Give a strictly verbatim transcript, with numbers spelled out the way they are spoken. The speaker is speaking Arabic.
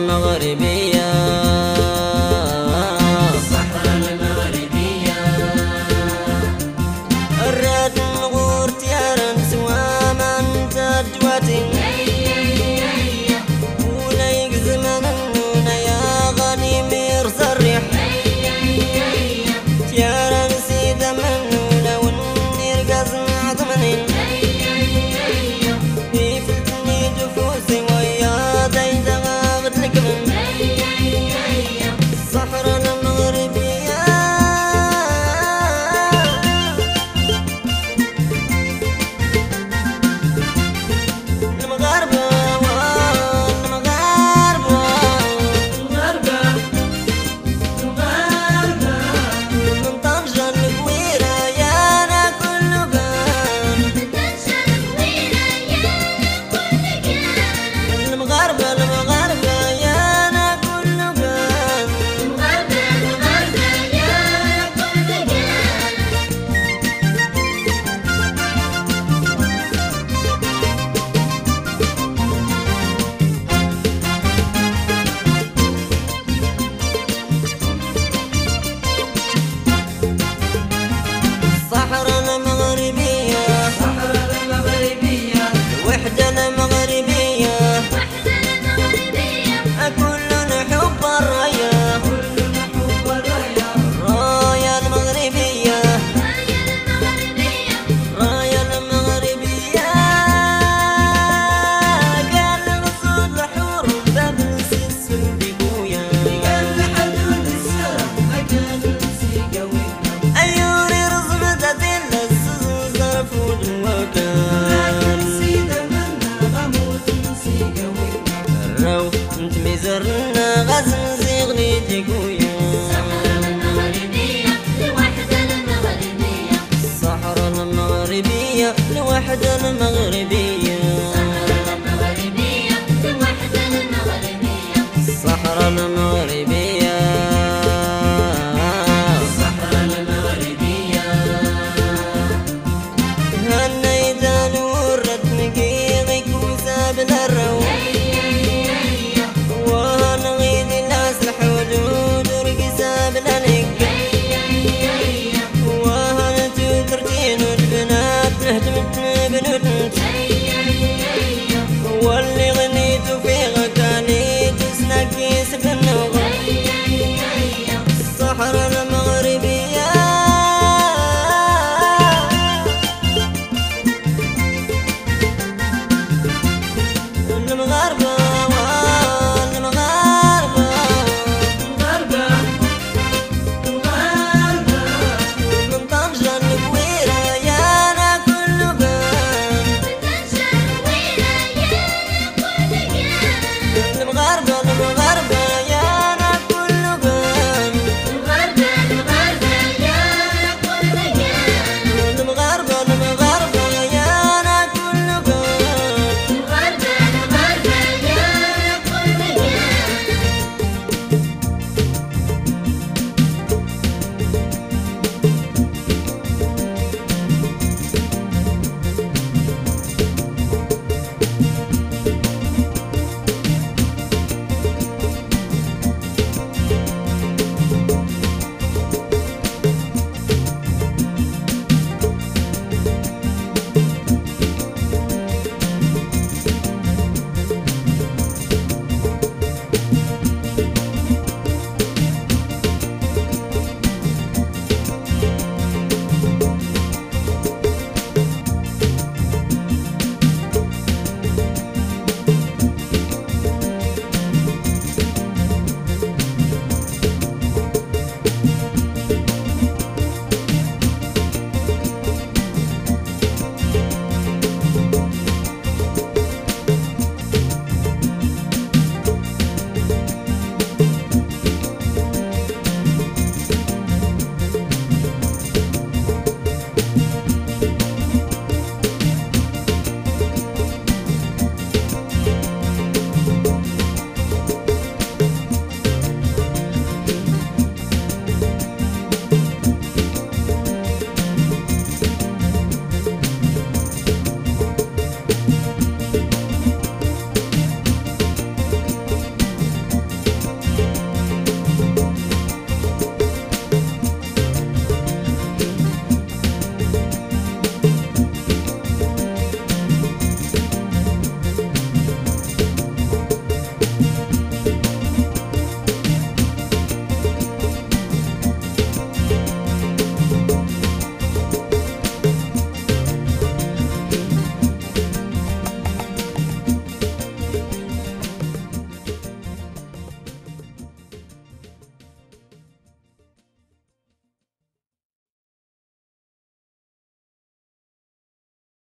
المغربية الصحراء المغربية الراد نغور تيارا سوا من تجواتي ولا يقزمن النونة يا غني مير صريح تيارا نسيدة منونة والنير قزم عظمنين يفتني جفوسي ويا دايدة غابت لك من الصحراء المغربية المغاربة المغاربة المغاربة المغاربة من طنجة الكويرة يانا كل بان المغاربة المغاربة يانا كل بان المغاربة المغاربة يا كل جان الصحراء المغربية الصحراء المغربية وحدة المغربية كلنا حب الراية كلنا حب الراية راية المغربية راية المغربية قال الغصون لحور باب السلسل بقويا قال حدود السرب مكان سيقوي أيوري رزمة دل السزن صرفوا الوكال سيدة منا غموت سيقوي الرو انت مزرنا غزن زيغني تقويا الصحراء المغربية لوحدة